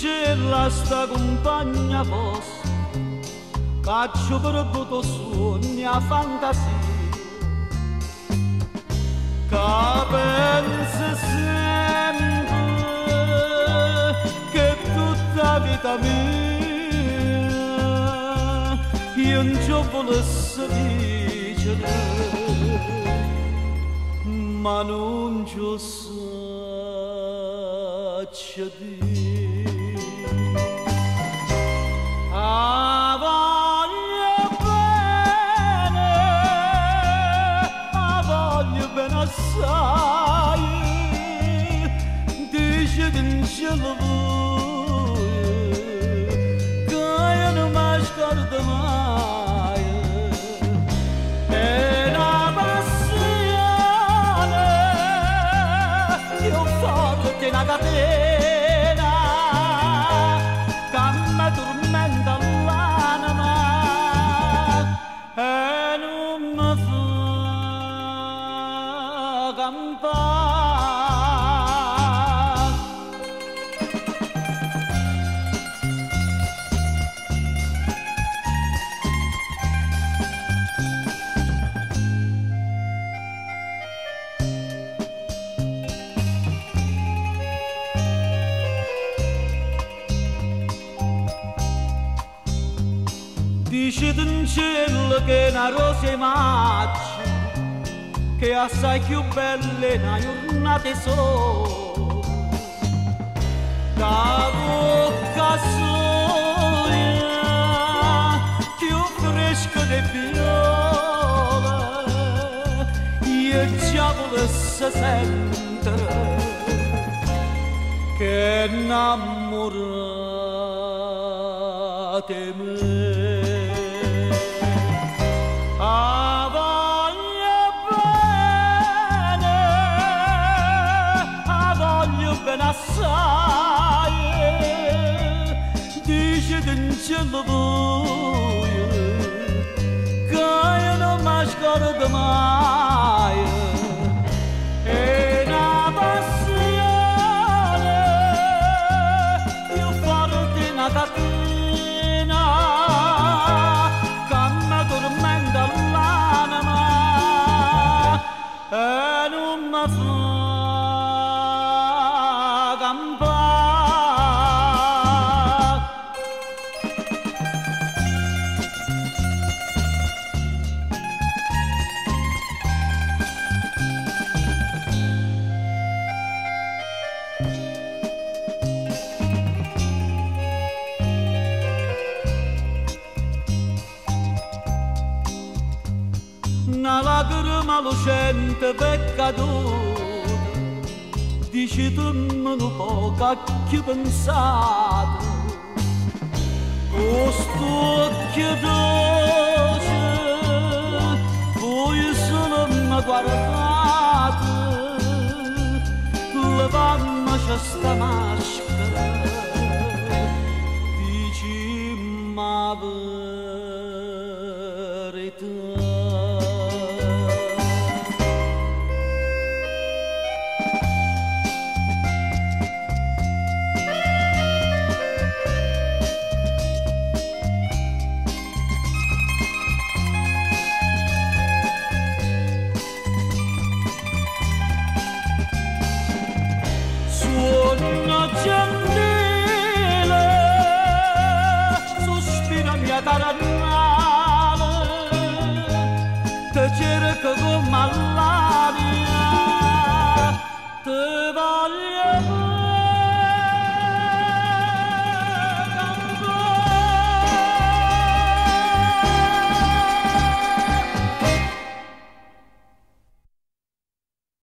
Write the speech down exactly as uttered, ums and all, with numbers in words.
c'è sta compagna vostra, faccio per tutto sogni a fantasia, che pensa sempre che tutta vita mia io non ci volessi dicere, ma non ci saccia dire. Ah, voglio bene, ah, voglio bene assai, dice che non ce la vuoi, che io non mi scordo mai. È una passione, io forte una catena, che mi tormenta l'anima e non mi fa campare. Dice in cielo che una rosa è maggio, che è assai più bella è una giornata sola, da bocca soglia più fresca di viola, io già volessi sentire che innamorate me. Ah, voglio bene, ah, voglio bene assai, dice che non ce la vuoi, che io non mi scordo mai. È una passione, io forte una catena, che mi tormenta l'anima e non mi fa campare. Una lacrima lucente peccatura, dici tu me lo poco a chi pensato, questo occhio dolce, poi solo mi guardate, levandoci sta maschera, dici ma